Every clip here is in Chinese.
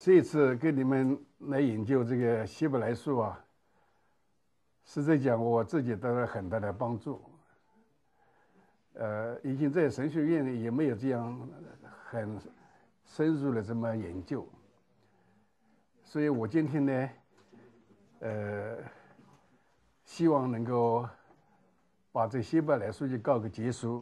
这次跟你们来研究这个希伯来书啊，实在讲我自己得了很大的帮助。以前在神学院也没有这样很深入的这么研究，所以我今天呢，希望能够把这希伯来书就告个结束。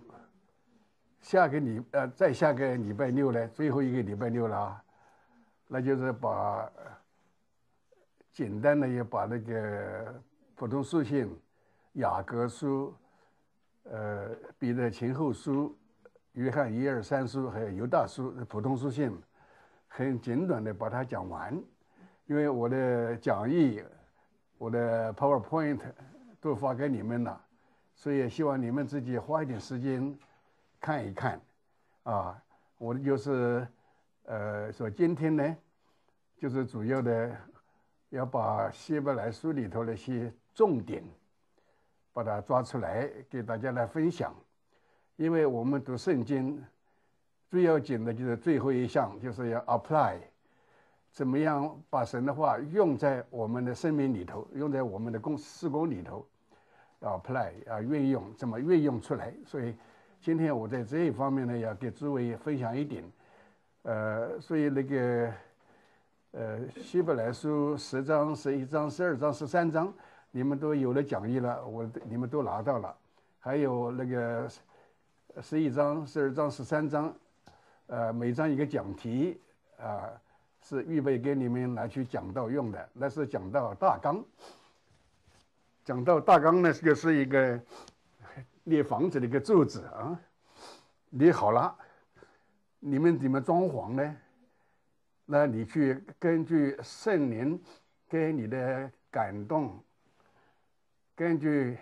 再下个礼拜六呢，最后一个礼拜六了啊，那就是把简单的也把那个普通书信、雅各书、彼得前后书、约翰1、2、3书，还有犹大书普通书信，很简短的把它讲完。因为我的讲义、我的 PowerPoint 都发给你们了，所以希望你们自己花一点时间看一看啊。我就是说今天呢，就是主要的要把希伯来书里头的一些重点把它抓出来给大家来分享。因为我们读圣经最要紧的就是最后一项，就是要 apply， 怎么样把神的话用在我们的生命里头，用在我们的事工里头， apply 运用，怎么运用出来。所以今天我在这一方面呢，要给诸位分享一点。所以那个希伯来书10章、11章、12章、13章，你们都有了讲义了，你们都拿到了。还有那个11章、12章、13章，每章一个讲题啊，是预备给你们拿去讲道用的。那是讲到大纲，讲到大纲呢，就是一个列房子的一个柱子啊，列好了，你们怎么装潢呢？那你去根据圣灵给你的感动，根据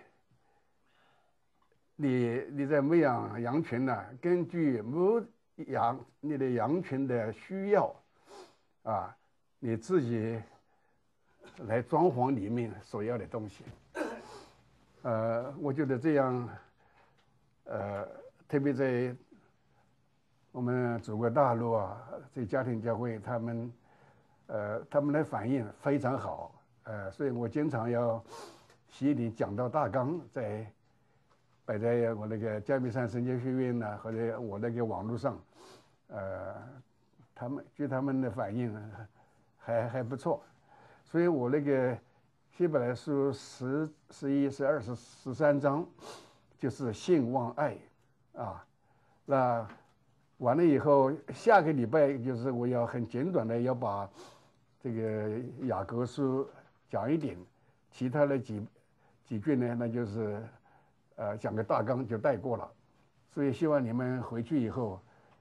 你在牧养羊群呢，根据你的羊群的需要啊，你自己来装潢里面所要的东西。我觉得这样，特别在我们祖国大陆啊，这家庭教会他们的反应非常好，所以我经常要写点讲道大纲，摆在我那个加密山神经学院呢，或者我那个网络上，他们的反应还不错，所以我那个希伯来书10、11、12、13章就是信望爱啊。那完了以后，下个礼拜就是我要很简短的要把这个雅各书讲一点，其他的几句呢，那就是讲个大纲就带过了。所以希望你们回去以后，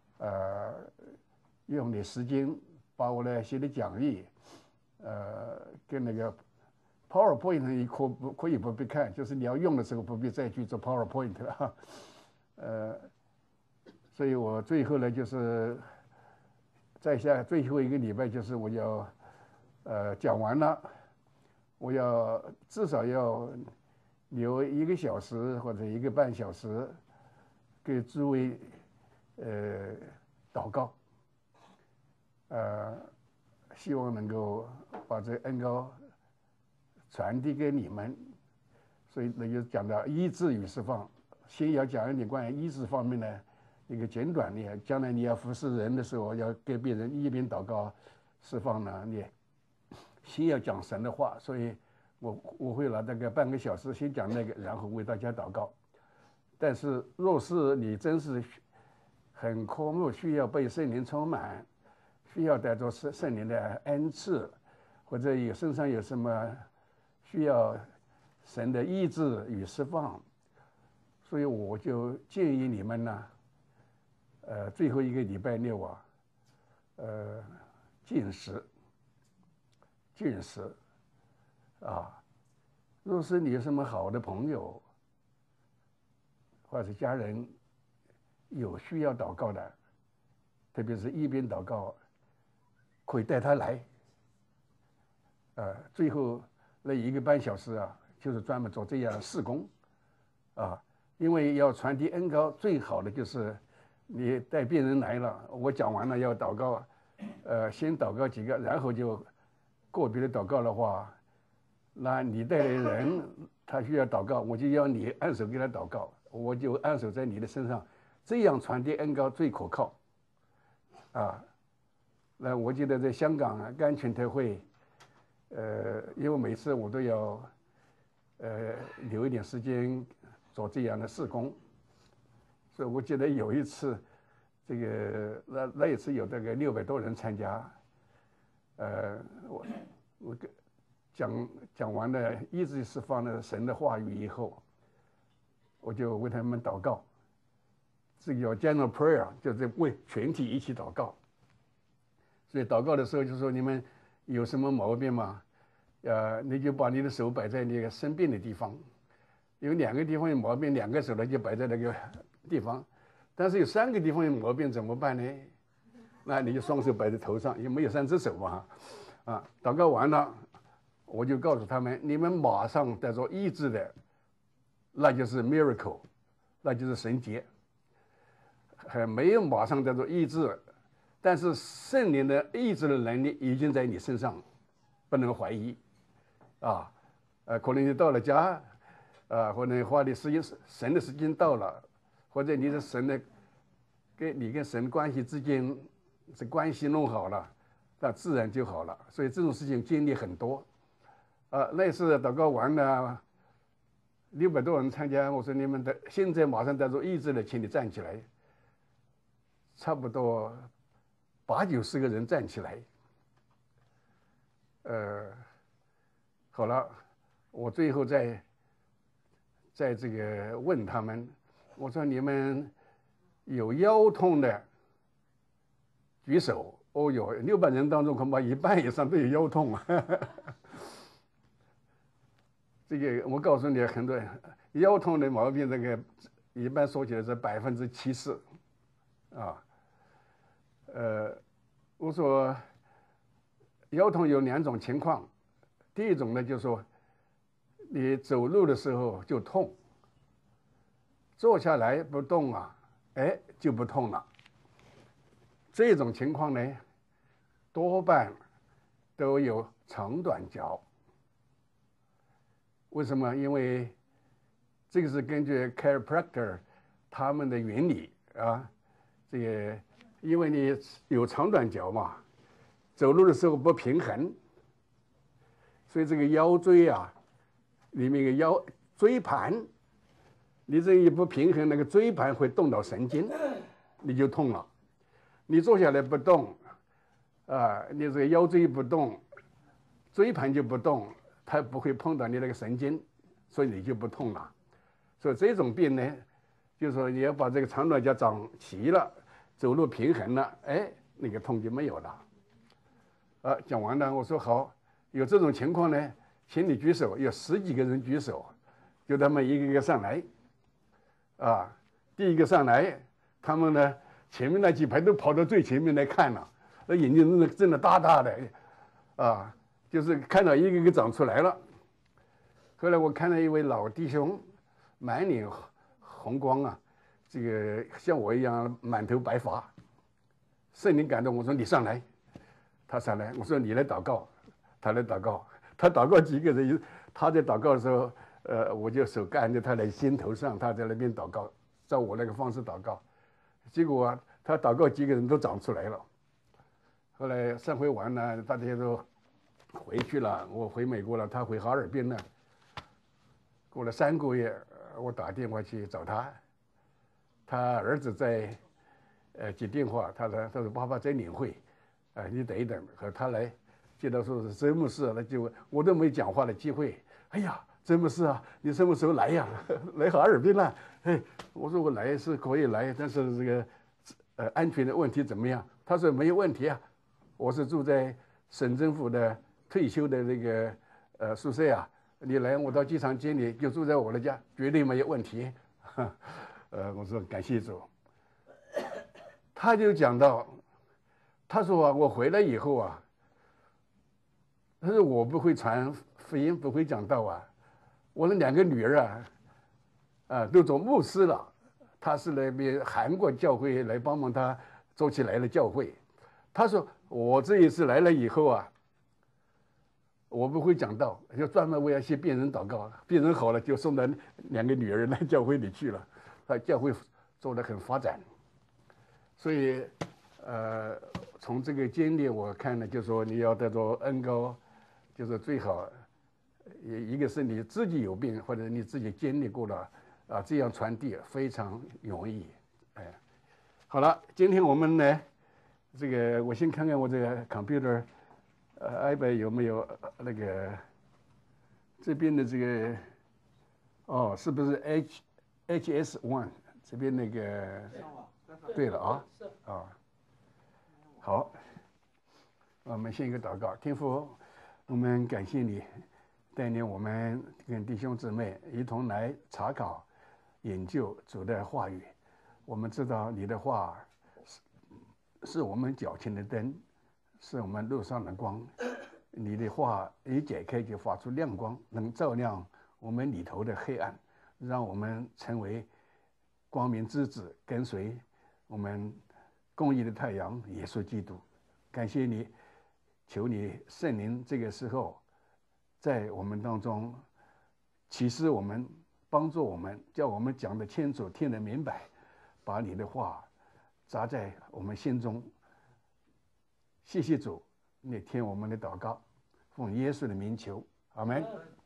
用点时间把我的写的讲义，跟那个 PowerPoint 你可以不必看，就是你要用的时候不必再去做 PowerPoint 了。所以我最后呢，就是在下最后一个礼拜，就是我要讲完了，我要至少要留1个小时或者1个半小时给诸位祷告，希望能够把这恩膏传递给你们。所以那就讲到医治与释放，先要讲一点关于医治方面的一个简短的，将来你要服侍人的时候，要给别人一边祷告释放呢，你先要讲神的话。所以我会拿大概半个小时先讲那个，然后为大家祷告。但是若是你真是很渴慕，需要被圣灵充满，需要得着圣灵的恩赐，或者身上有什么需要神的医治与释放，所以我就建议你们呢，最后一个礼拜六啊，禁食啊。若是你有什么好的朋友或者家人有需要祷告的，特别是一边祷告，可以带他来。最后那1个半小时啊，就是专门做这样的事工啊。因为要传递恩膏，最好的就是你带病人来了，我讲完了要祷告， 先祷告几个，然后就个别的祷告的话，那你带来的人他需要祷告，我就要你按手给他祷告，我就按手在你的身上，这样传递恩膏最可靠。啊，那我记得在香港甘泉特会，因为每次我都要留一点时间做这样的事工，所以我记得有一次，这个那一次有这个600多人参加，我讲完了医治释放了神的话语以后，我就为他们祷告，这个叫 general prayer， 就是为全体一起祷告。所以祷告的时候就说你们有什么毛病吗？你就把你的手摆在那个生病的地方，有2个地方有毛病，2个手呢就摆在那个地方，但是有3个地方有毛病怎么办呢？那你就双手摆在头上，也没有3只手嘛。祷告完了，我就告诉他们，你们马上得着医治的，那就是 miracle， 那就是神迹。还没有马上得着医治，但是圣灵的医治的能力已经在你身上，不能怀疑。可能你到了家，或者花的时间，神的时间到了，或者你的神的跟神关系之间这关系弄好了，那自然就好了。所以这种事情经历很多。那次祷告完了，600多人参加，我说你们现在马上得着医治了，请你站起来。差不多80、90个人站起来。好了，我最后在这个问他们，我说你们有腰痛的举手。哦哟，600人当中恐怕1半以上都有腰痛啊。这个我告诉你，很多腰痛的毛病，这个一般说起来是70%啊。我说腰痛有2种情况，第一种呢就是说你走路的时候就痛，坐下来不动就不痛了。这种情况呢多半都有长短脚。为什么？因为这个是根据 chiropractor 他们的原理这个因为你有长短脚嘛，走路的时候不平衡，所以这个腰椎里面的腰椎盘，你这一不平衡，那个椎盘会动到神经，你就痛了。你坐下来不动你这个腰椎不动，椎盘就不动，它不会碰到你那个神经，所以你就不痛了。所以这种病呢，就是说你要把这个长短脚长齐了，走路平衡了，那个痛就没有了。讲完了，我说好，有这种情况呢，请你举手。有10几个人举手，就他们一个一个上来。第一个上来，他们呢前面那几排都跑到最前面来看了，那眼睛真的大大的，就是看到一个一个长出来了。后来我看到一位老弟兄，满脸红光这个像我一样满头白发，圣灵感动，我说你上来，他上来，我说你来祷告，他来祷告，他祷告几个人，他在祷告的时候，我就手按着他的心头上，他在那边祷告，照我那个方式祷告，结果他祷告几个人都长出来了。后来散会完了，大家都回去了，我回美国了，他回哈尔滨了。过了3个月，我打电话去找他，他儿子在接电话，他说爸爸在领会，你等一等，和他来。接到说是周牧师，那就我都没讲话的机会。哎呀，周牧师你什么时候来呀？来哈尔滨了？我说我来是可以来，但是这个安全的问题怎么样？他说没有问题啊，我是住在省政府的退休的那个宿舍你来我到机场接你，就住在我的家，绝对没有问题。我说感谢主。他就讲到，他说我回来以后他说我不会传福音，不会讲道我的2个女儿都做牧师了，他是那边韩国教会来帮忙他做起来了教会， 他说我这一次来了以后啊，我不会讲道，就专门为那些病人祷告，病人好了就送到2个女儿来教会里去了，他教会做得很发展。所以从这个经历我看呢，就说你要得着恩膏，就是最好，一个是你自己有病，或者你自己经历过了啊，这样传递非常容易。哎，好了，今天我们呢，这个我先看看我这个 computer，iPad 有没有那个这边的这个，哦，是不是 HS1 这边那个？对了啊，啊，好，我们先一个祷告，天父，我们感谢你带领我们跟弟兄姊妹一同来查考、研究主的话语。我们知道你的话是我们脚前的灯，是我们路上的光。你的话一解开就发出亮光，能照亮我们里头的黑暗，让我们成为光明之子，跟随我们公义的太阳耶稣基督。感谢你，求你圣灵这个时候在我们当中启示我们，帮助我们，叫我们讲得清楚，听得明白，把你的话扎在我们心中。谢谢主，你听我们的祷告，奉耶稣的名求，阿门。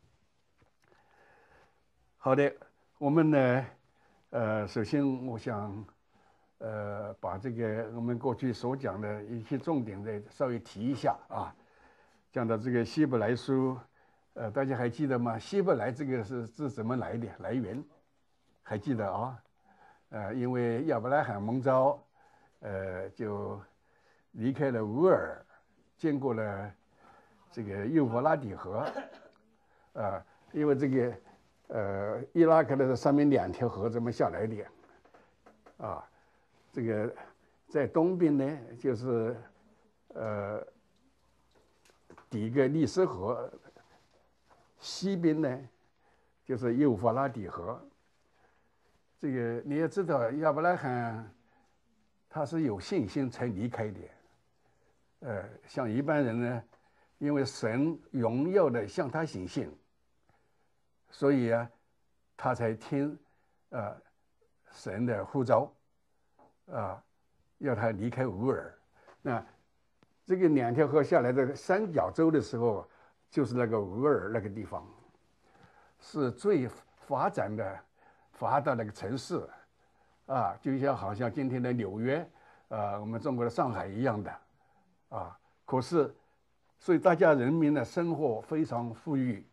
好的，我们呢，首先我想把这个我们过去所讲的一些重点再稍微提一下啊。讲到这个希伯来书，大家还记得吗？希伯来这个是怎么来的？来源还记得啊？因为亚伯拉罕蒙召，就离开了乌尔，经过了这个幼发拉底河，因为这个伊拉克的上面2条河这么下来的，啊，这个在东边呢就是底格利斯河，西边呢就是幼发拉底河。这个你也知道，亚伯拉罕他是有信心才离开的。像一般人呢，因为神荣耀的向他显现，所以啊，他才听神的呼召，要他离开乌尔。那这个2条河下来的三角洲的时候，就是那个乌尔那个地方，是最发展的发达那个城市，就像好像今天的纽约，我们中国的上海一样的，可是，所以大家人民的生活非常富裕，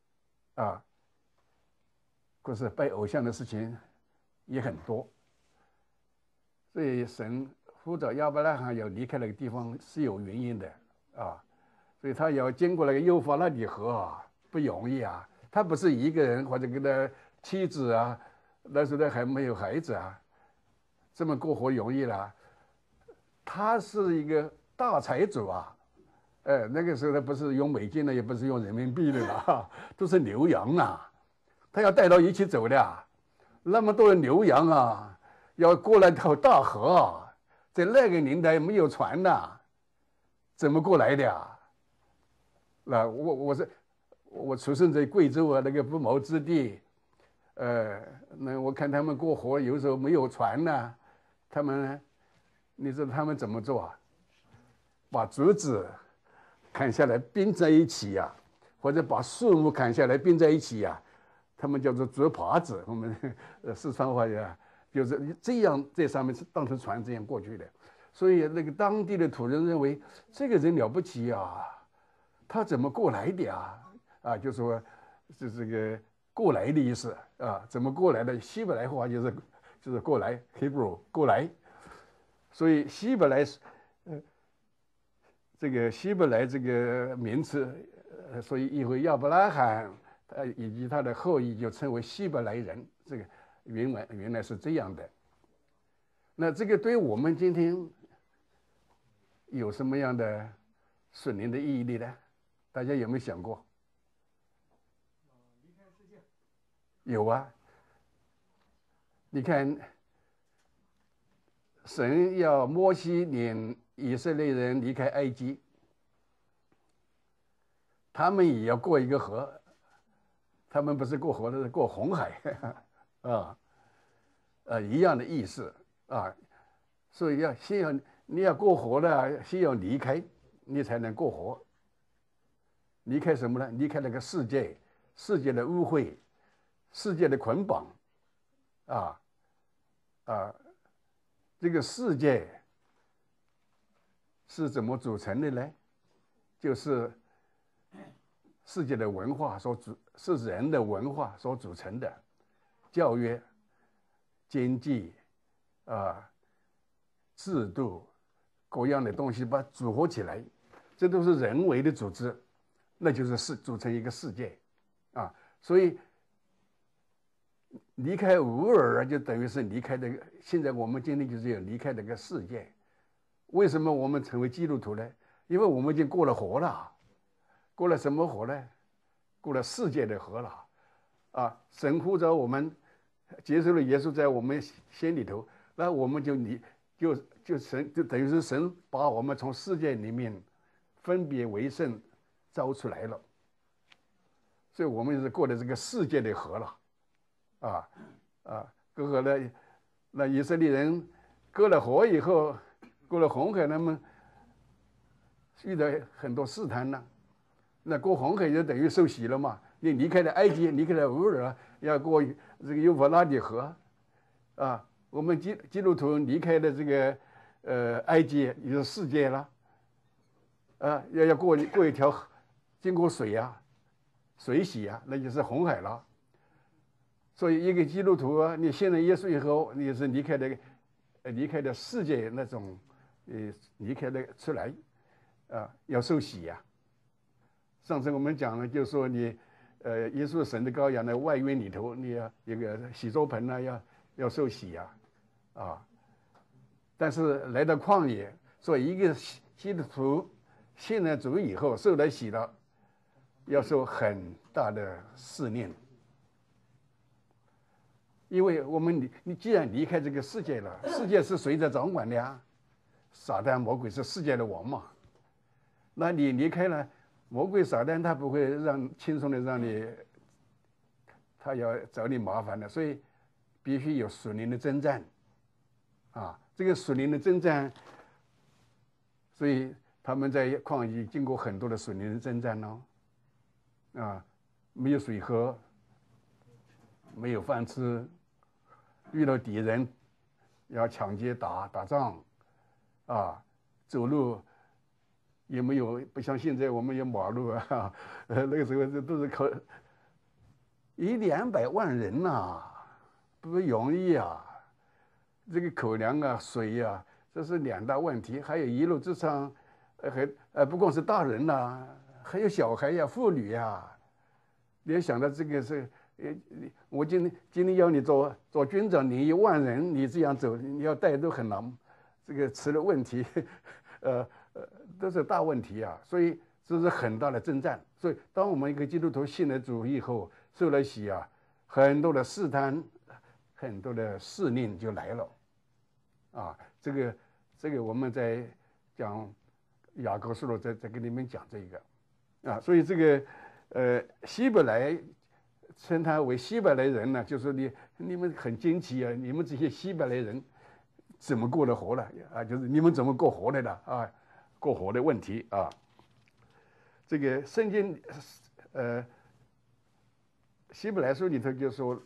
可是拜偶像的事情也很多，所以神呼召亚伯拉罕要离开那个地方是有原因的，所以他要经过那个幼发拉底河不容易啊，他不是一个人或者跟他妻子那时候他还没有孩子这么过活容易了，他是一个大财主那个时候他不是用美金的，也不是用人民币的了，都是牛羊他要带到一起走的那么多的牛羊要过来条大河在那个年代没有船怎么过来的那我出生在贵州那个不毛之地，那我看他们过河有时候没有船他们你知道他们怎么做把竹子砍下来并在一起或者把树木砍下来并在一起他们叫做竹耙子，我们四川话就是这样在上面当成船这样过去的。所以那个当地的土人认为这个人了不起他怎么过来的就说是这个过来的意思怎么过来的？希伯来话就是过来 ，Hebrew 过来。所以希伯来这个希伯来这个名词，所以以后亚伯拉罕以及他的后裔就称为希伯来人。这个原来是这样的。那这个对我们今天有什么样的属灵的意义呢？大家有没有想过？离开世界。有你看，神要摩西领以色列人离开埃及，他们也要过一个河，他们不是过河，是过红海，一样的意思啊。所以你要过河呢，先要离开，你才能过河。离开什么呢？离开那个世界的污秽，世界的捆绑，这个世界是怎么组成的呢？就是世界的文化是人的文化所组成的，教育、经济制度各样的东西把它组合起来，这都是人为的组织，那就是组成一个世界啊。所以离开乌尔就等于是离开这个，现在我们今天就是要离开这个世界。为什么我们成为基督徒呢？因为我们已经过了河了。过了什么河呢？过了世界的河了神呼召我们接受了耶稣在我们心里头，那我们就等于是神把我们从世界里面分别为圣招出来了，所以我们是过了这个世界的河了隔河了。那以色列人过了河以后，过了红海，他们遇到很多试探呢。那过红海就等于受洗了嘛？你离开了埃及，离开了乌尔，要过这个幼发拉底河我们基督徒离开了这个埃及，也是世界了要过一条经过水洗那就是红海了。所以一个基督徒你信了耶稣以后，你是离开了世界那种离开了出来要受洗上次我们讲了，就是说你耶稣神的羔羊的外院里头，你要一个洗濯盆要受洗但是来到旷野，所以一个基督徒信了主以后受了洗了，要受很大的试炼。因为你既然离开这个世界了，世界是谁在掌管的撒旦魔鬼是世界的王嘛。那你离开了魔鬼撒旦，他不会轻松的让你，他要找你麻烦的，所以必须有属灵的征战这个属灵的征战，所以他们在旷野经过很多的属灵的征战没有水喝，没有饭吃，遇到敌人要抢劫打仗走路也没有，不像现在我们有马路那个时候都是靠100-200万人不容易这个口粮水这是2大问题。还有一路之上不光是大人还有小孩妇女你要想到这个是我今天要你做军长，你1万人，你这样走，你要带都很难，这个吃的问题都是大问题所以这是很大的征战。所以当我们一个基督徒信了主以后，受了洗很多的试探，很多的试炼就来了这个我们在讲雅各书在跟你们讲这个所以这个希伯来称他为希伯来人呢，就是你们很惊奇你们这些希伯来人怎么过得活了就是你们怎么过活来的过活的问题这个圣经希伯来书里头就说，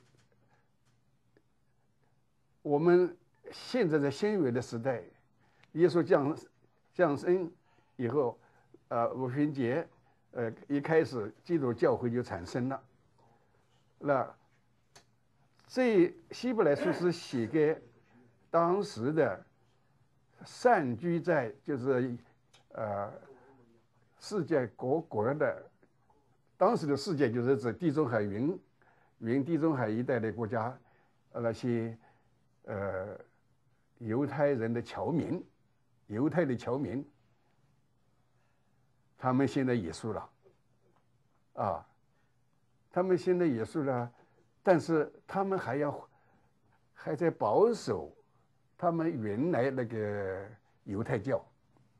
我们现在在新约的时代，耶稣降生以后五旬节一开始基督教会就产生了。那这希伯来书是写给当时的散居在就是世界各国的，当时的世界就是指地中海云地中海一带的国家，那些犹太人的侨民，犹太的侨民，他们现在也输了他们现在也输了，但是他们还在保守他们原来那个犹太教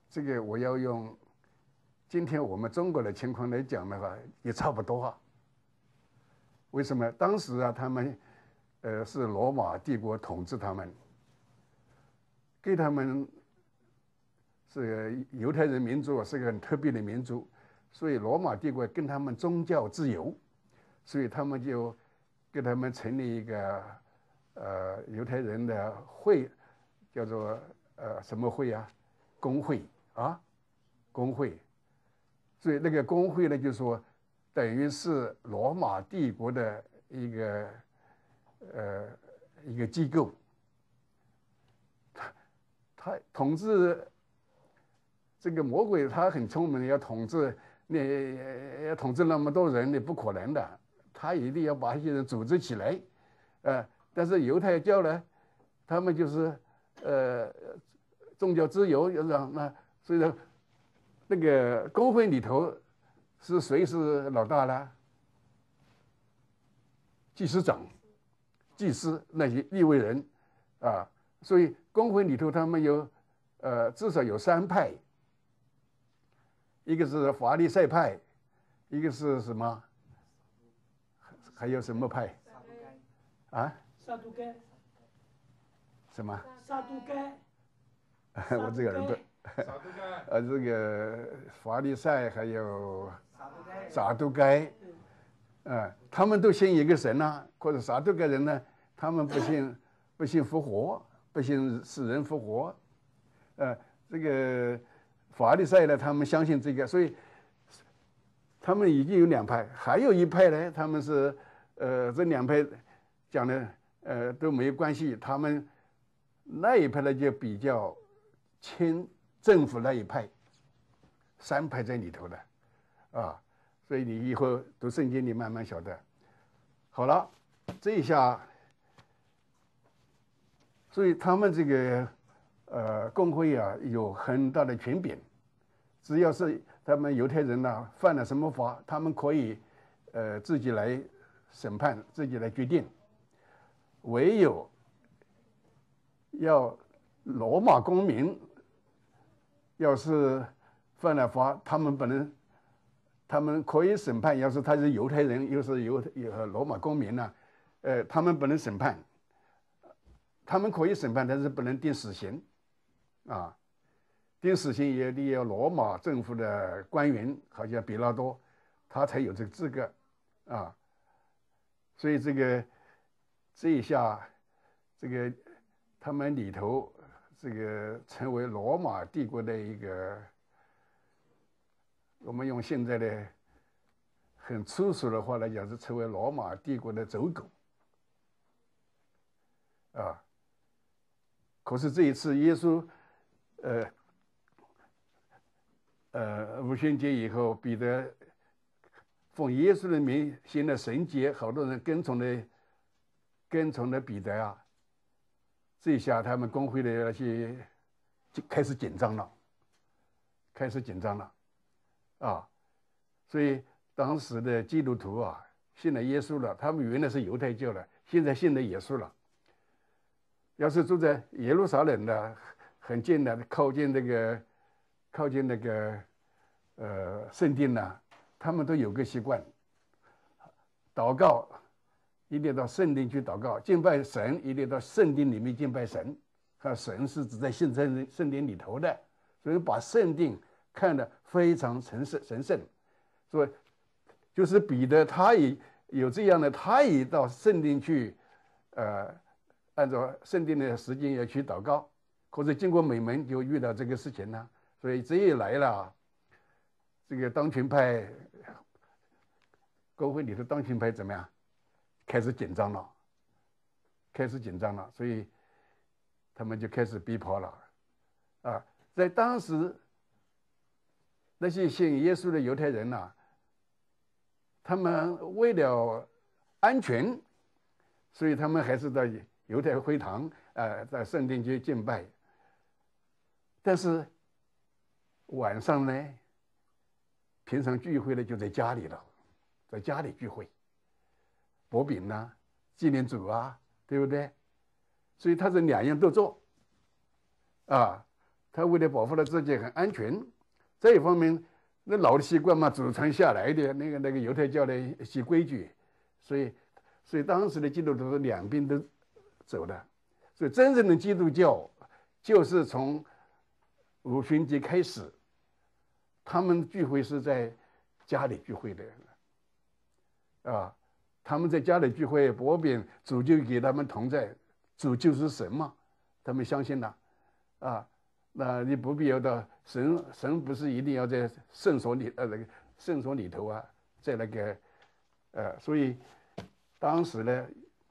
这个我要用今天我们中国的情况来讲的话，也差不多啊。为什么？当时啊，他们是罗马帝国统治他们，给他们是犹太人民族是个很特别的民族，所以罗马帝国跟他们宗教自由，所以他们就给他们成立一个犹太人的会，叫做什么会啊？公会啊，公会。所以那个公会呢，就说等于是罗马帝国的一个机构，他统治这个魔鬼，他很聪明，要统治那么多人，你不可能的，他一定要把一些人组织起来，但是犹太教呢，他们就是宗教自由，那所以说那个公会里头是谁是老大呢？祭司长、祭司那些利未人啊，所以公会里头他们有至少有3派，一个是法利赛派，一个是什么？还有什么派？啊？ 撒都该。 什么？ 撒都该。 我这个耳朵。这个法利赛还有撒都该，他们都信一个神啊，或者撒都该人呢，他们不信复活，不信死人复活，这个法利赛呢，他们相信这个，所以他们已经有2派，还有一派呢，他们是这2派讲的都没有关系，他们那一派呢就比较亲政府那一派，3派在里头的，所以你以后读圣经你慢慢晓得。好了，这一下，所以他们这个公会啊有很大的权柄，只要是他们犹太人呐犯了什么法，他们可以自己来审判，自己来决定。唯有要罗马公民要是犯了法，他们可以审判。要是他是犹太人，又是罗马公民呢，他们不能审判。他们可以审判，但是不能定死刑，定死刑也得要罗马政府的官员，好像比拉多，他才有这个资格，所以这一下，这个他们里头。这个成为罗马帝国的一个，我们用现在的很粗俗的话来讲，是成为罗马帝国的走狗，可是这一次耶稣，五旬节以后，彼得奉耶稣的名行了神迹，好多人跟从了彼得啊。这一下，他们公会的那些就开始紧张了，所以当时的基督徒啊，信了耶稣了，他们原来是犹太教的，现在信了耶稣了。要是住在耶路撒冷的，很近的，靠近那个圣殿呢，他们都有个习惯，祷告。一定到圣殿去祷告，敬拜神一定到圣殿里面敬拜神，神是指在圣殿里头的，所以把圣殿看得非常神圣。所以就是彼得他也有这样的，他也到圣殿去，按照圣殿的时间要去祷告，可是经过美门就遇到这个事情了，所以这一来了，这个当权派公会里头当权派怎么样？开始紧张了，所以他们就开始逼迫了，在当时那些信耶稣的犹太人呐，他们为了安全，所以他们还是在犹太会堂在圣殿去敬拜，但是晚上呢，平常聚会呢就在家里了，在家里聚会。薄饼呐，纪念主啊，对不对？所以他是2样都做， 他为了保护了自己很安全，这一方面那老的习惯嘛，祖传下来的那个犹太教的一些规矩，所以当时的基督徒两边都走的，所以真正的基督教就是从五旬节开始，他们聚会是在家里聚会的，啊，他们在家里聚会，薄饼主就给他们同在，主就是神嘛，他们相信了，啊，那你不必要到神不是一定要在圣所里那个圣所里头啊，在那个所以当时呢，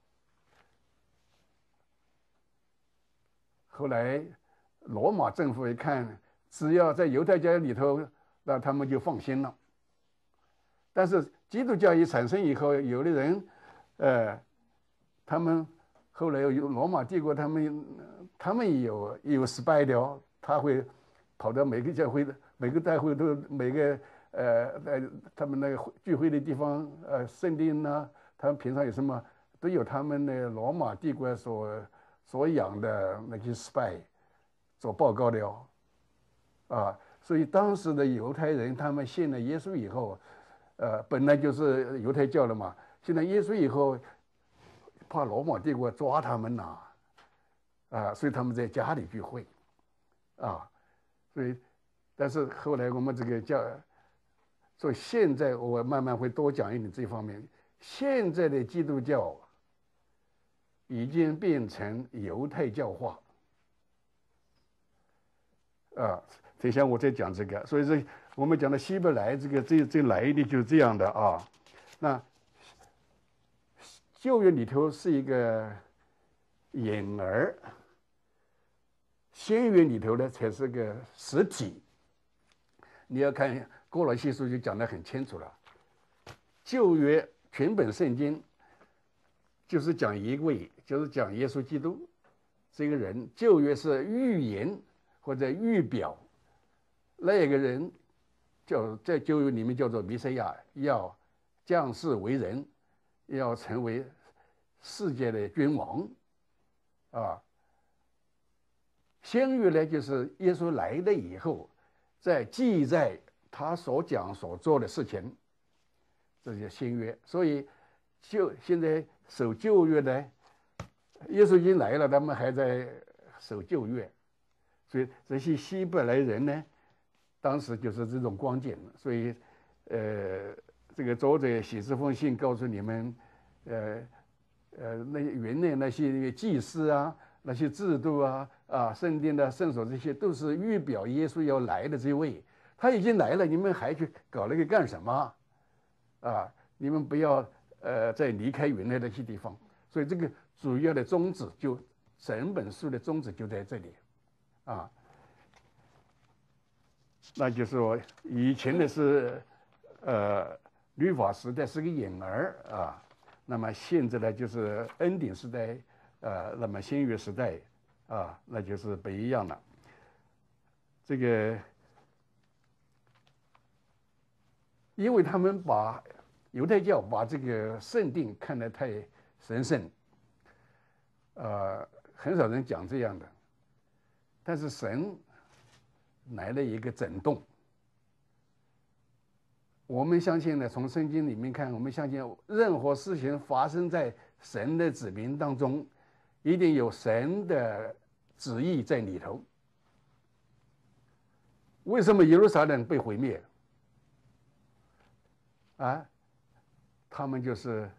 后来罗马政府一看，只要在犹太教里头，那他们就放心了。但是基督教一产生以后，有的人，他们后来有罗马帝国，他们也有 spy 的，他会跑到每个教会的每个大会都每个在他们那个聚会的地方，圣殿啊，他们平常有什么都有他们的罗马帝国所养的那些 spy 做报告的所以当时的犹太人他们信了耶稣以后。本来就是犹太教的嘛，现在耶稣以后，怕罗马帝国抓他们所以他们在家里聚会，所以，但是后来我们这个所以现在我慢慢会多讲一点这方面。现在的基督教已经变成犹太教化，等一下我再讲这个，所以我们讲的希伯来这来历就是这样的啊。那旧约里头是一个影儿，新约里头呢才是个实体。你要看哥罗西书就讲得很清楚了，旧约全本圣经就是讲一位，就是讲耶稣基督这个人。旧约是预言或者预表那个人。在旧约里面叫做弥赛亚，要降世为人，要成为世界的君王新约呢，就是耶稣来了以后，在记载他所讲所做的事情，这些新约。所以现在守旧约呢，耶稣已经来了，他们还在守旧约，所以这些希伯来人呢。当时就是这种光景，所以，这个作者写这封信告诉你们，那原来那些祭司啊，那些制度圣殿的圣所，这些都是预表耶稣要来的这位。他已经来了，你们还去搞那个干什么？你们不要再离开原来那些地方。所以这个主要的宗旨整本书的宗旨就在这里，那就是说，以前的是，律法时代是个影儿那么现在呢就是恩典时代，那么新约时代那就是不一样了。这个，因为他们把犹太教把这个圣殿看得太神圣，很少人讲这样的，但是神。来了一个整顿，我们相信呢，从圣经里面看，我们相信任何事情发生在神的子民当中，一定有神的旨意在里头。为什么耶路撒冷被毁灭？他们就是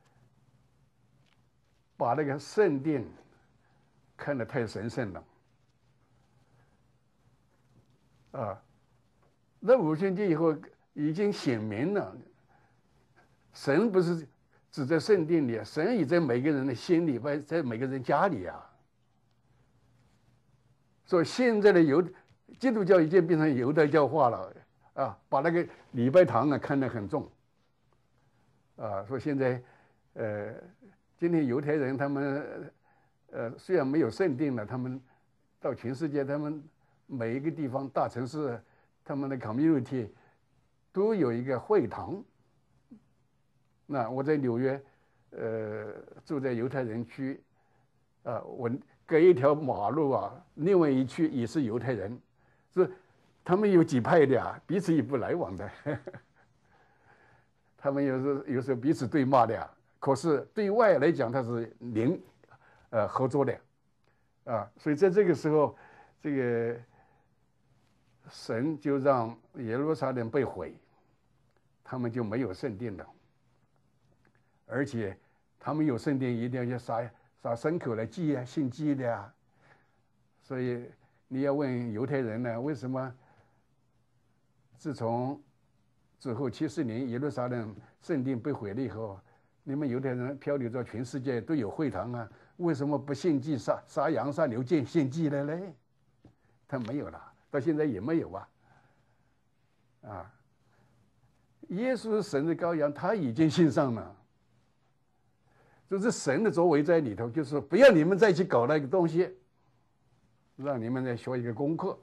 把那个圣殿看得太神圣了。那五旬节以后已经显明了，神不是只在圣殿里，神也在每个人的心里，在每个人家里所以现在的基督教已经变成犹太教化了把那个礼拜堂看得很重所以现在今天犹太人他们虽然没有圣殿了，他们到全世界他们。每一个地方大城市，他们的 community 都有一个会堂。那我在纽约，住在犹太人区， 隔一条马路啊，另外一区也是犹太人，是他们有几派的啊，彼此也不来往的，他们有时候彼此对骂的呀，可是对外来讲他是合作的，所以在这个时候，这个神就让耶路撒冷被毁，他们就没有圣殿了，而且他们有圣殿一定要杀牲口来祭啊，献祭的啊。所以你要问犹太人呢，为什么自从之后70年耶路撒冷圣殿被毁了以后，你们犹太人漂流到全世界都有会堂啊，为什么不献祭杀羊杀牛献祭了嘞？他没有了，到现在也没有啊。耶稣是神的羔羊，他已经献上了。就是神的作为在里头，就是不要你们再去搞那个东西，让你们再学一个功课，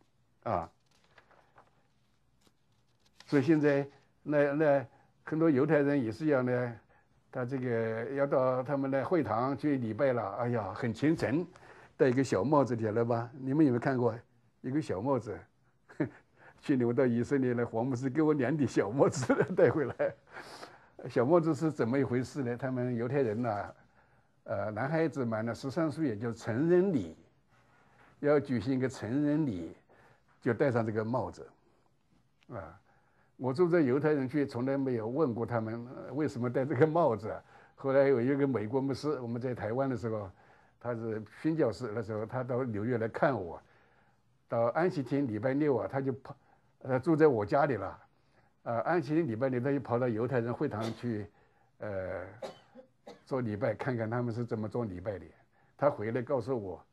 所以现在那很多犹太人也是一样的，他这个要到他们的会堂去礼拜了，哎呀，很虔诚，戴一个小帽子，晓得吧？你们有没有看过一个小帽子？去年我到以色列了，黄牧师给我2顶小帽子带回来。小帽子是怎么一回事呢？他们犹太人呢，男孩子满了13岁，也就是成人礼，要举行一个成人礼，就戴上这个帽子，我住在犹太人区，从来没有问过他们为什么戴这个帽子。后来有一个美国牧师，我们在台湾的时候，他是宣教士，那时候他到纽约来看我，到安息天礼拜6他就住在我家里了。安息天礼拜6他就跑到犹太人会堂去，做礼拜，看看他们是怎么做礼拜的。他回来告诉我，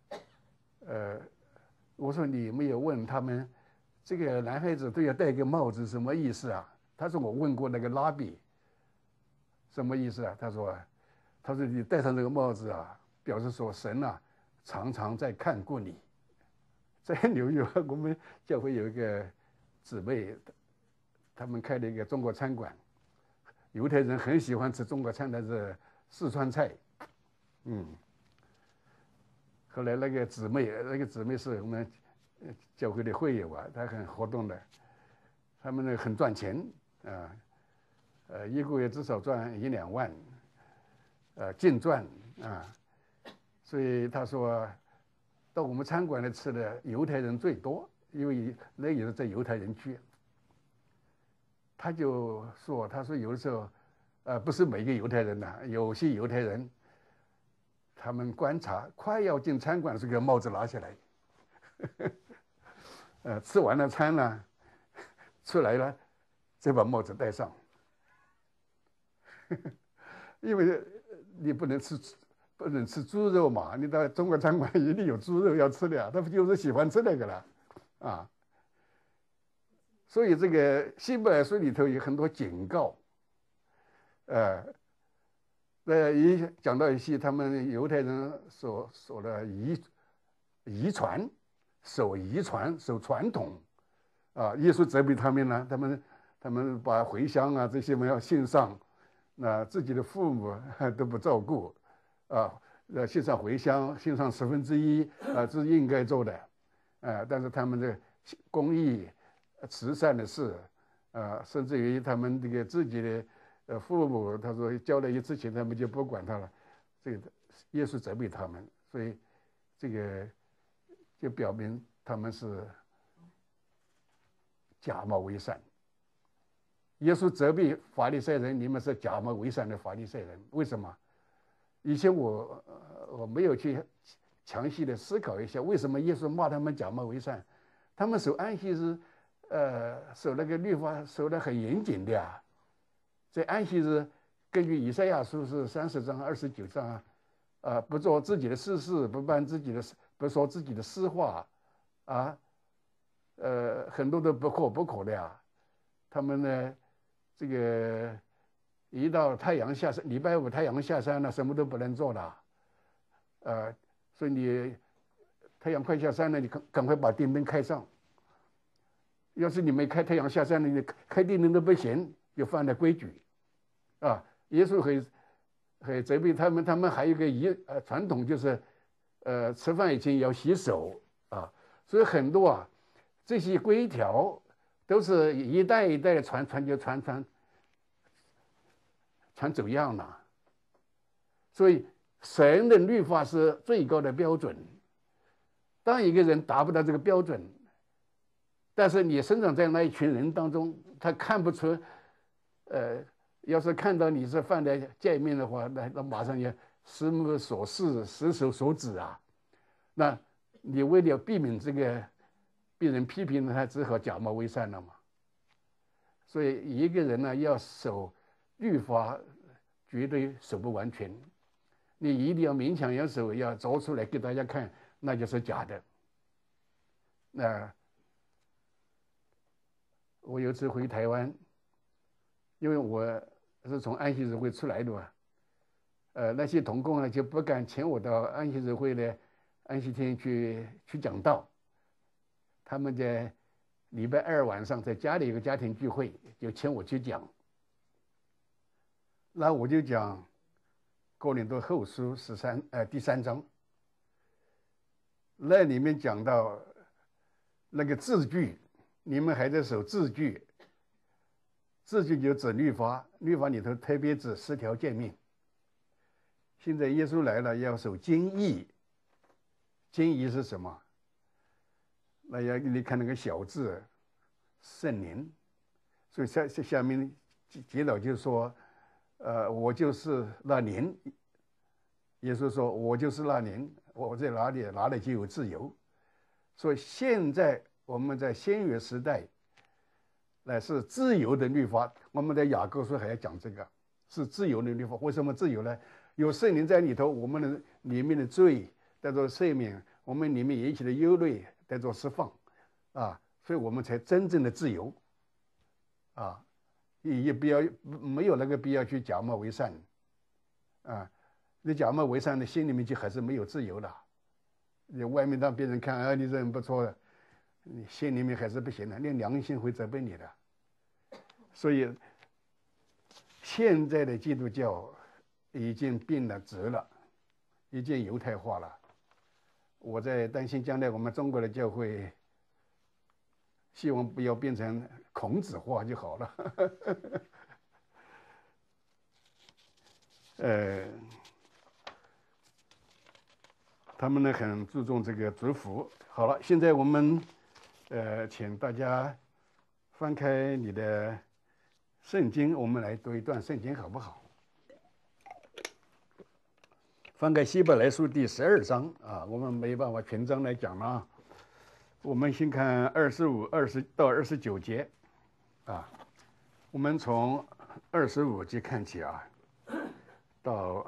我说你没有问他们，这个男孩子都要戴个帽子，什么意思啊？他说我问过那个拉比，什么意思啊？他说你戴上这个帽子啊，表示说神啊常常在看顾你。在纽约，我们教会有一个姊妹。他们开了一个中国餐馆，犹太人很喜欢吃中国餐的是四川菜，后来那个姊妹是我们教会的会友啊，她很活动的，他们呢很赚钱一个月至少赚1-2万，净赚所以他说到我们餐馆来吃的犹太人最多，因为那也是在犹太人区。他就说，有的时候，不是每个犹太人呐，有些犹太人，他们观察快要进餐馆，这个帽子拿下来，吃完了餐了，出来了，再把帽子戴上，因为你不能吃猪肉嘛，你到中国餐馆一定有猪肉要吃的呀，他们就是喜欢吃那个了，所以这个希伯来书里头有很多警告，也讲到一些他们犹太人所的遗传、守传统，耶稣责备他们呢，他们把茴香这些要献上，自己的父母都不照顾，献上茴香，献上1/10，这是应该做的，但是他们的公益。慈善的事，甚至于他们这个自己的父母，他说交了一次钱，他们就不管他了。这个耶稣责备他们，所以这个就表明他们是假冒为善。耶稣责备法利赛人，你们是假冒为善的法利赛人，为什么？以前我没有去详细的思考一下，为什么耶稣骂他们假冒为善？他们守安息日。守那个律法守得很严谨的呀，在安息日，根据以赛亚书是30章29章不做自己的私事，不说自己的私话很多都不可的呀。他们呢，这个一到太阳下山，礼拜5太阳下山了，什么都不能做了，所以你太阳快下山了，你赶快把电灯开上。要是你没开太阳下山了，你开电灯都不行，就犯了规矩，耶稣会责备他们。他们还有一个传统，就是吃饭以前要洗手啊，所以很多啊这些规条都是一代一代传走样了。所以神的律法是最高的标准。当一个人达不到这个标准，但是你生长在那一群人当中，他看不出，要是看到你是犯了诫命的话，那马上就实目所视，实手所指啊。那你为了避免这个被人批评呢，他只好假冒为善了嘛。所以一个人呢，要守律法，绝对守不完全。你一定要勉强要守，要做出来给大家看，那就是假的。那我有次回台湾，因为我是从安息日会出来的嘛，那些同工呢就不敢请我到安息日会的安息天去讲道，他们在礼拜二晚上在家里有个家庭聚会，就请我去讲。那我就讲哥林多后书第3章，那里面讲到那个字句，你们还在守字句，字句就指律法，律法里头特别指10条诫命。现在耶稣来了，要守经义，经义是什么？那要你看那个小字，圣灵。所以下面结老就说，我就是那灵。耶稣说，我就是那灵，我在哪里就有自由。所以现在我们在新约时代，乃是自由的律法。我们在雅各书还要讲这个，是自由的律法。为什么自由呢？有圣灵在里头，我们的里面的罪得到赦免，我们里面引起的忧虑得到释放，啊，所以我们才真正的自由，啊，也没有那个必要去假冒为善，啊，你假冒为善的心里面就还是没有自由的。你外面让别人看，啊，你这人不错的，你心里面还是不行的，你良心会责备你的。所以现在的基督教已经变了质了，已经犹太化了。我在担心将来我们中国的教会，希望不要变成孔子化就好了。他们呢很注重这个祝福。好了，现在我们请大家翻开你的圣经，我们来读一段圣经好不好？翻开希伯来书第12章啊，我们没办法全章来讲了啊。我们先看25、20到29节啊，我们从25节看起啊，到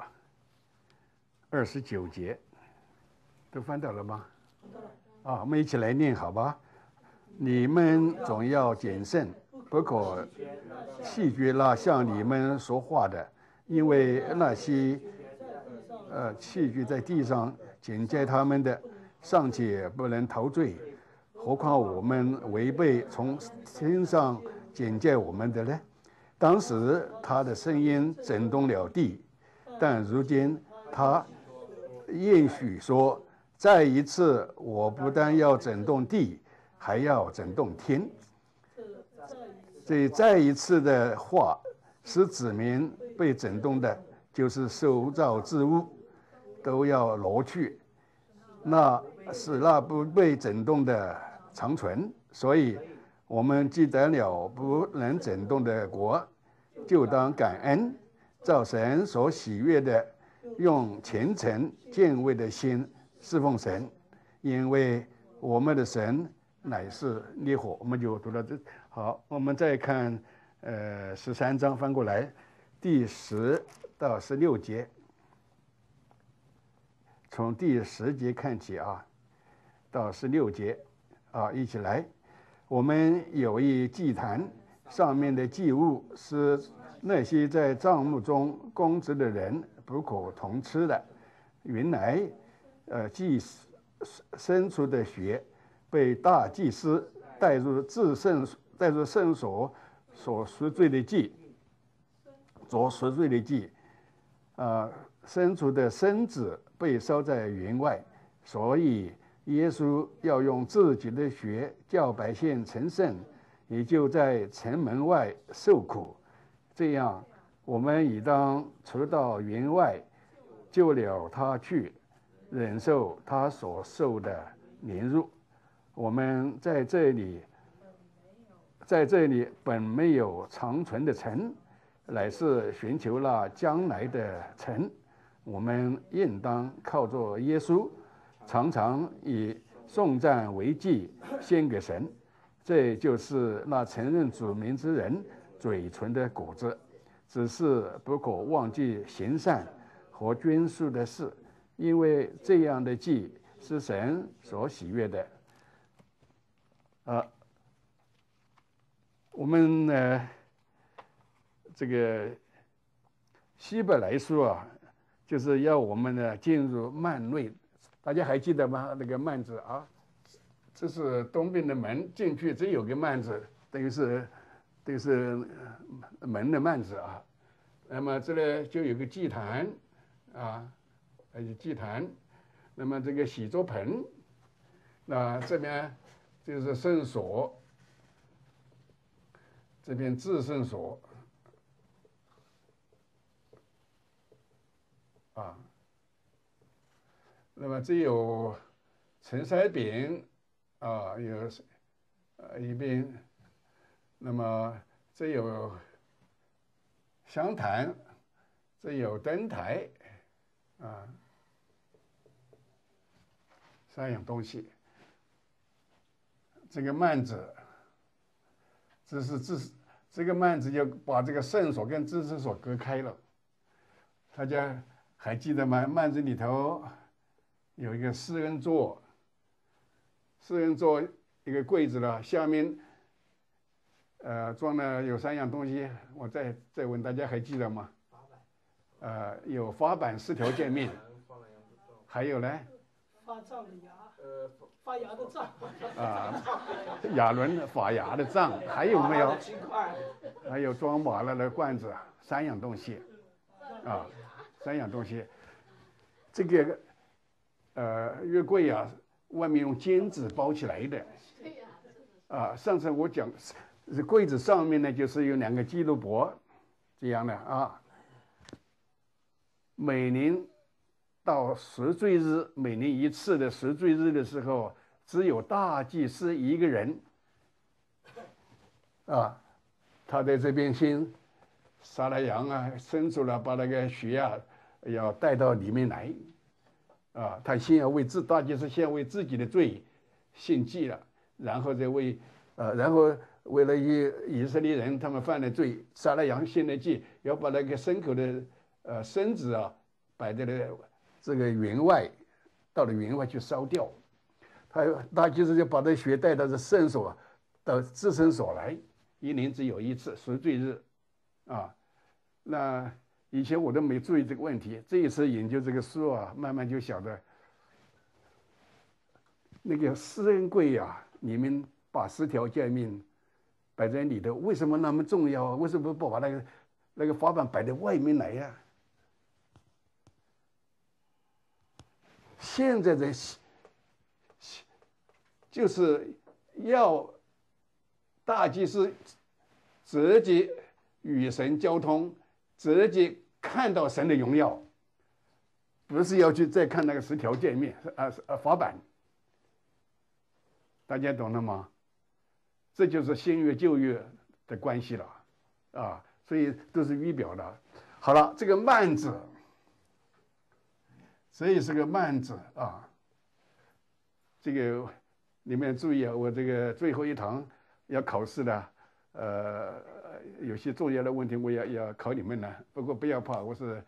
29节，都翻到了吗？啊，我们一起来念好吧？你们总要谨慎，不可弃绝那向你们说话的，因为那些弃绝在地上警戒他们的，尚且不能逃罪，何况我们违背从天上警戒我们的呢？当时他的声音震动了地，但如今他应许说，再一次我不但要震动地，还要震动天。这再一次的话是指明被震动的就是受造之物都要挪去，那使那不被震动的长存。所以我们既得了不能震动的国，就当感恩，照神所喜悦的，用虔诚敬畏的心侍奉神，因为我们的神乃是烈火。我们就读到这。好，我们再看13章，翻过来第10到16节，从第10节看起啊，到16节啊，一起来。我们有一祭坛，上面的祭物是那些在帐幕中供职的人不可同吃的。原来祭牲畜的血被大祭司带入圣所所赎罪的祭，做赎罪的祭。牲畜的身子被烧在园外， 所以耶稣要用自己的血叫百姓成圣，也就在城门外受苦。这样，我们已当出到园外，就了他去，忍受他所受的凌辱。我们在这里本没有长存的城，乃是寻求那将来的城。我们应当靠着耶稣，常常以颂赞为祭献给神。这就是那承认主名之人嘴唇的果子。只是不可忘记行善和捐书的事，因为这样的祭是神所喜悦的。我们这个希伯来书啊，就是要我们呢进入幔内。大家还记得吗？那个幔子啊，这是东边的门，进去只有个幔子，等于是门的幔子啊。那么这里就有个祭坛啊，还有祭坛。那么这个洗濯盆，那这边就是圣所，这边至圣所啊。那么这有陈筛饼啊，有一边，那么这有香坛，这有灯台啊，3样东西。这个幔子，这个幔子就把这个圣所跟至圣所隔开了。大家还记得吗？幔子里头有一个施恩座，施恩座一个柜子了，下面装了有3样东西。我再问大家还记得吗？有法版10条诫命，还有呢？ 发胀的牙，发芽的胀。 亚伦发芽的杖，还有没有？还有装麻了的罐子，3样东西啊，3样东西。这个约柜啊，外面用笺纸包起来的。上次我讲，柜子上面呢就是有2个基路伯，这样的啊。每年到赎罪日，每年一次的赎罪日的时候，只有大祭司一个人啊，他在这边先杀了羊啊，牲畜了，把那个血啊要带到里面来啊，他先要大祭司先要为自己的罪献祭了，然后再然后为了以色列人他们犯了罪，杀了羊献了祭，要把那个牲口的身子啊摆在了这个园外，到了园外去烧掉。大祭司就把这血带到这圣所到至圣所来，1年只有1次赎罪日啊。那以前我都没注意这个问题，这一次研究这个书啊，慢慢就晓得那个施恩柜啊，你们把10条诫命摆在里头，为什么那么重要？为什么不把那个法版摆在外面来呀？现在的就是要大祭司直接与神交通，直接看到神的荣耀，不是要去再看那个10条诫命法版。大家懂了吗？这就是新约旧约的关系了啊，所以都是预表的。好了，这个幔子，这也是个幔子啊。这个你们注意啊，我这个最后一堂要考试的，有些重要的问题我要考你们呢。不过不要怕，我是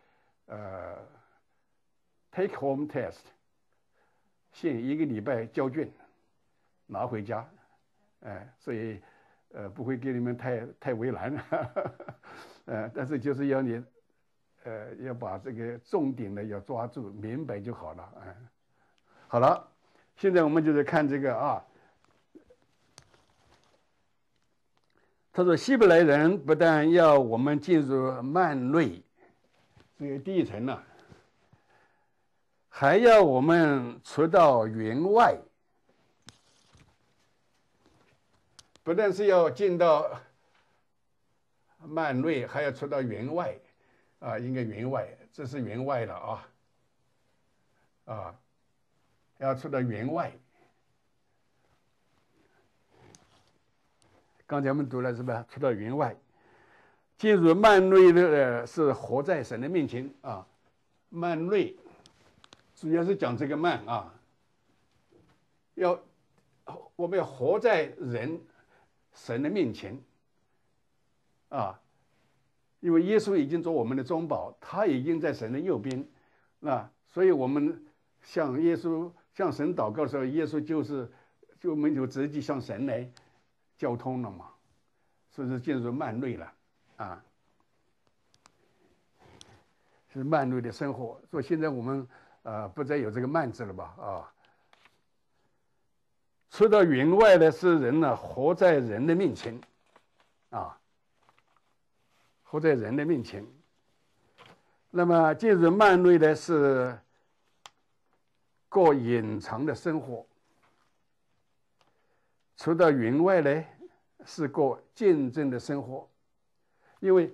take home test， 限1个礼拜交卷拿回家，所以不会给你们太为难，但是就是要你要把这个重点呢要抓住，明白就好了，好了。现在我们就是看这个啊，他说希伯来人不但要我们进入幔内这个第一层呢， 还要我们出到云外，不但是要进到幔内，还要出到云外，应该云外，这是云外了要出到云外。刚才我们读了是吧？出到云外，进入幔内的是活在神的面前啊。幔内主要是讲这个幔我们要活在神的面前因为耶稣已经做我们的中保，他已经在神的右边，所以我们向神祷告的时候，耶稣我们就直接向神来交通了嘛，所以是进入幔内了是幔内的生活。所以现在我们不再有这个幔字了吧出到云外的是人呢，活在人的面前活在人的面前。那么进入幔内的是过隐藏的生活，出到云外呢是过见证的生活。因为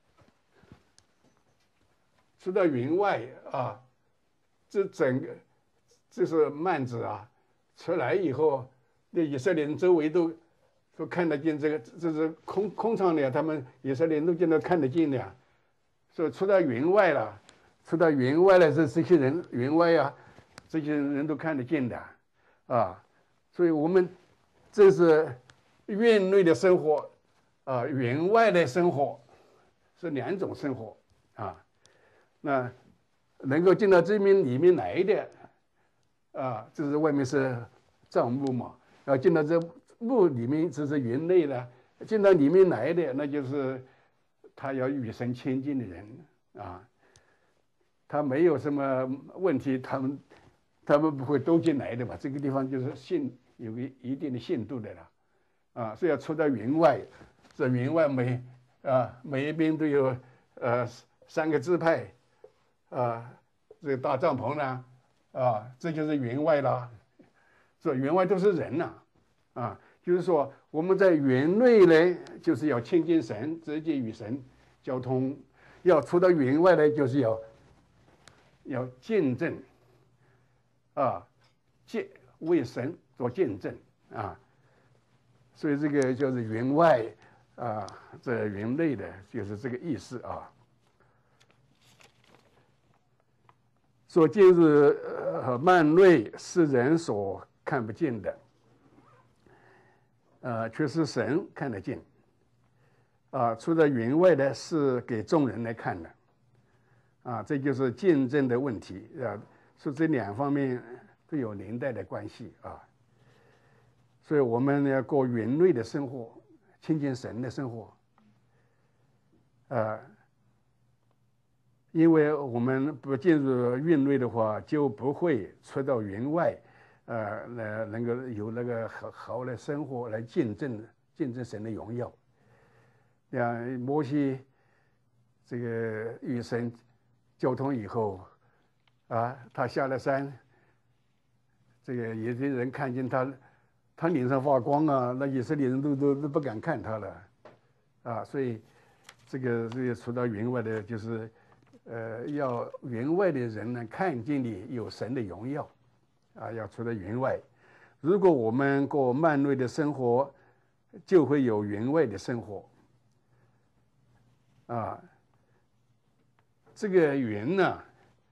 出到云外这是幔子出来以后，那以色列人周围都看得见这是空场的，他们以色列人都见到看得见的所以出到云外了，这些人云外这些人都看得见的所以我们这是院内的生活云外的生活是两种生活那能够进到这边里面来的这是外面是帐幕嘛，要进到这幕里面，这是云内的，进到里面来的，那就是他要与神亲近的人他没有什么问题，他们不会都进来的嘛。这个地方就是有个一定的限度的了所以要出到云外。这云外每一边都有3个支派这个大帐篷呢这就是云外了。这云外都是人就是说我们在云内呢，就是要亲近神，直接与神交通；要出到云外呢，就是要见证为神做见证所以这个就是云外这云内的就是这个意思所进入幔内是人所看不见的却是神看得见出到云外的是给众人来看的这就是见证的问题是这两方面都有连带的关系所以我们要过云内的生活，亲近神的生活因为我们不进入云内的话，就不会出到云外能够有那个好的生活来见证神的荣耀。摩西这个与神交通以后他下了山，这个有些人看见他脸上发光那以色列人都不敢看他了所以这个出到云外的，就是要云外的人呢看见你有神的荣耀要出到云外。如果我们过幔内的生活，就会有云外的生活这个云呢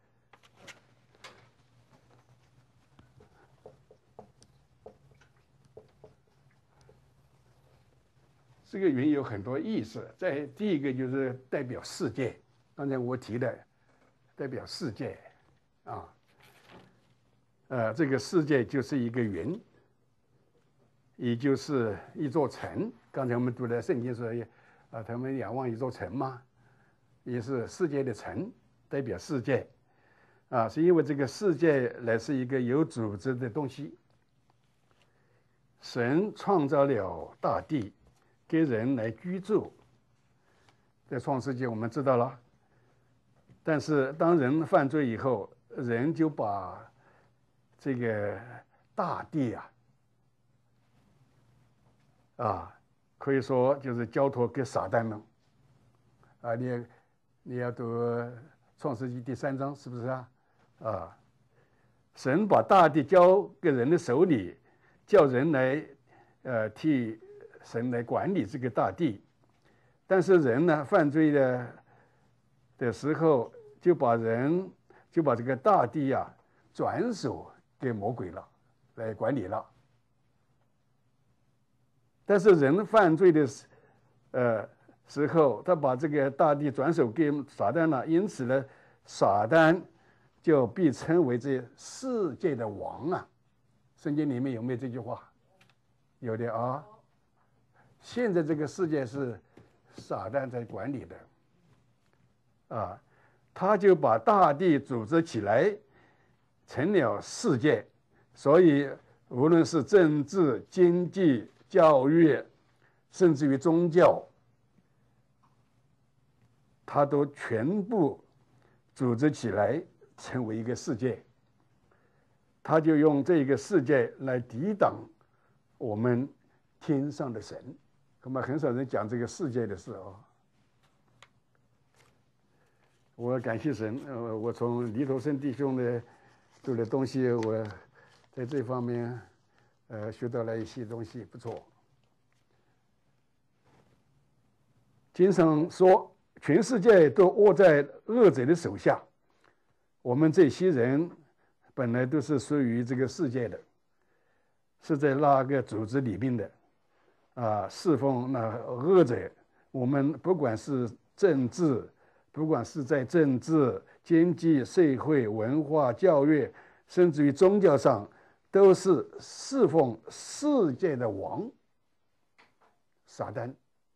这个云有很多意思。第一个就是代表世界，刚才我提的代表世界这个世界就是一个云，也就是一座城。刚才我们读的圣经说他们仰望一座城嘛，也是世界的城，代表世界是因为这个世界乃是一个有组织的东西。神创造了大地给人来居住，在创世纪我们知道了。但是当人犯罪以后， 人就把这个大地可以说就是交托给撒旦了。你要读创世纪第3章，是不是啊？神把大地交给人的手里，叫人来替神来管理这个大地。但是人呢，犯罪的时候，就把这个大地转手给魔鬼了，来管理了。但是人犯罪的时候，他把这个大地转手给撒旦了，因此呢，撒旦就被称为这世界的王圣经里面有没有这句话？有的现在这个世界是撒旦在管理的他就把大地组织起来，成了世界。所以无论是政治、经济、教育，甚至于宗教，他都全部组织起来成为一个世界。他就用这个世界来抵挡我们天上的神。那么很少人讲这个世界的事我感谢神，我从黎头生弟兄的做的东西，我在这方面学到了一些东西，不错。经上说，全世界都握在恶者的手下。我们这些人本来都是属于这个世界的，是在那个组织里面的侍奉那恶者。我们不管是政治，不管是在政治、经济、社会、文化、教育，甚至于宗教上，都是侍奉世界的王撒旦，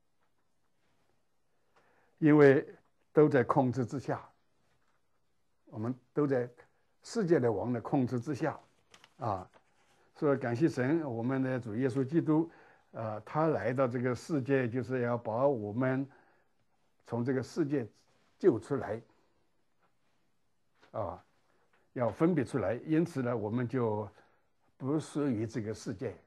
因为都在控制之下，我们都在世界的王的控制之下所以感谢神，我们的主耶稣基督他来到这个世界，就是要把我们从这个世界救出来要分别出来。因此呢，我们就不属于这个世界。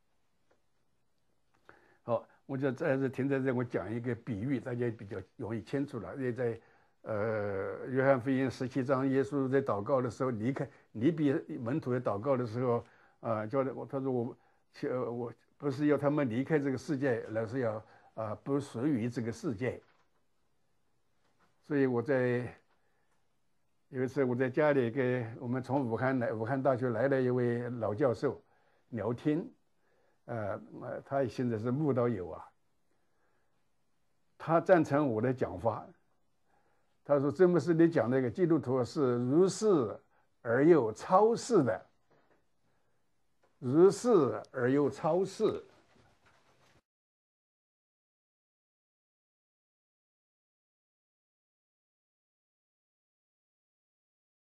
好，我就在这停在这，我讲一个比喻，大家比较容易清楚了。因为在约翰福音17章，耶稣在祷告的时候离别门徒的祷告的时候他说我不是要他们离开这个世界，而是要不属于这个世界。所以有一次我在家里跟我们从武汉大学来的一位老教授聊天，他现在是慕道友他赞成我的讲法。他说：“这不是你讲那个基督徒是如是而又超世的，如是而又超世。”